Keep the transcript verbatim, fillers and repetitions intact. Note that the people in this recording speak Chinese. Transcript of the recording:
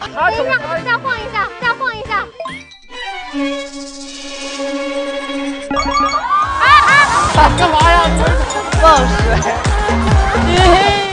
等一下，再晃一下，再晃一下。啊啊！干嘛呀？放水！